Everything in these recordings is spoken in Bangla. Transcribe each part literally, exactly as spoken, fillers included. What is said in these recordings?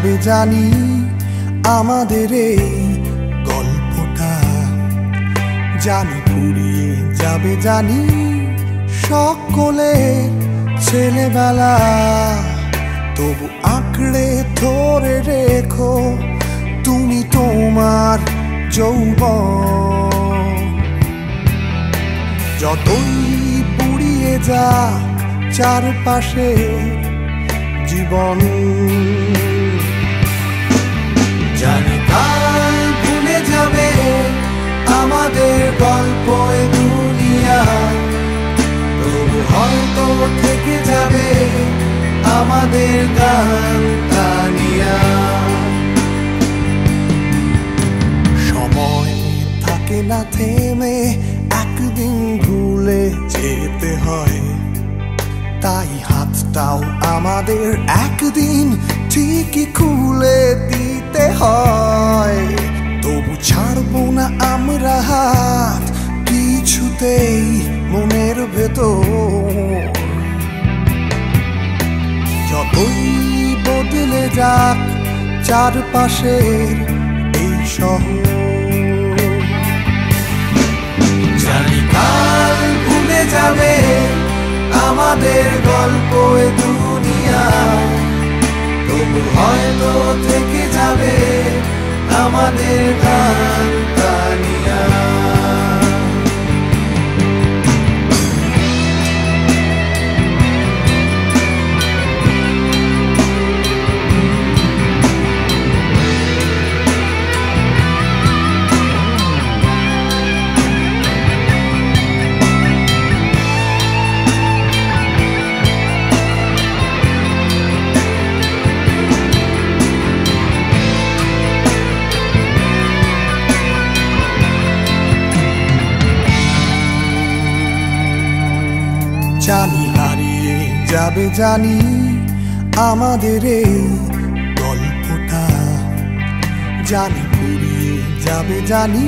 যাবে জানি আমাদের এই গল্পটা, জানি ফুরিয়ে যাবে জানি সকলের ছেলেবেলা। তবু আঁকড়ে ধরে রেখো তুমি তোমার যৌবন। যতই পুড়িয়ে যাক চারপাশে জীবন, জানি কাল ভুলে যাবে আমাদের গল্প এ দুনিয়া, তবু হয়তো থেকে যাবে আমাদের গান তানিয়া। সময় থাকে না থেমে, একদিন ভুলে যেতে হয়, তাই হাতটাও আমাদের একদিন ঠিকই খুলে দিতে হয়। তবু ছাড়বো না আমরা হাত কিছুতেই মনের ভেতর। যতই বদলে যাক চারপাশের এই শহর, জানি কাল ভুলে যাবে আমাদের গল্প এ দুনিয়া, তবু হয়তো থেকে যাবে আমাদের গান তানিয়া। জানি হারিয়ে যাবে জানি আমাদের এই গল্পটা, জানি ফুরিয়ে যাবে জানি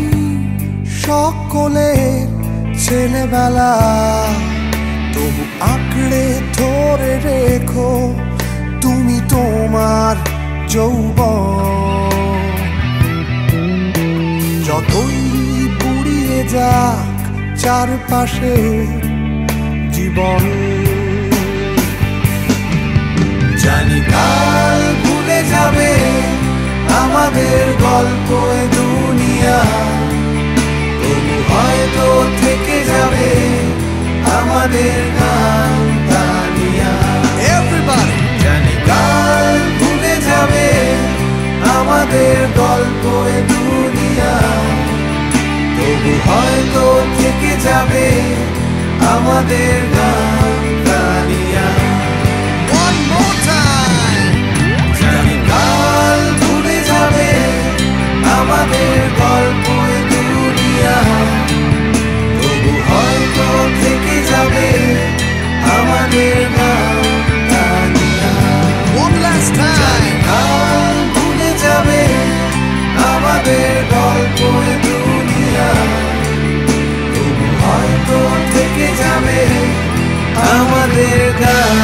সকলের ছেলেবেলা। তবু আঁকড়ে ধরে রেখো তুমি তোমার যৌবন। যতই পুড়িয়ে যাক চারপাশে জীবন, জানি কাল ভুলে যাবে আমাদের গল্প এ দুনিয়া, তবু হয়তো থেকে যাবে আমাদের গান তানিয়া। Everybody! জানি কাল ভুলে যাবে আমাদের গল্প এ দুনিয়া, তবু হয়তো থেকে যাবে আমাদের গান তানিয়া। One more time! জানি কাল ভুলে যাবে আমাদের গল্প এ দুনিয়া, তবু হয়তো থেকে যাবে আমাদের গান তানিয়া। One last time! জানি কাল ভুলে যাবে আমাদের গল্প এ দুনিয়া, তবু হয়তো থেকে যাবে আমাদের গান।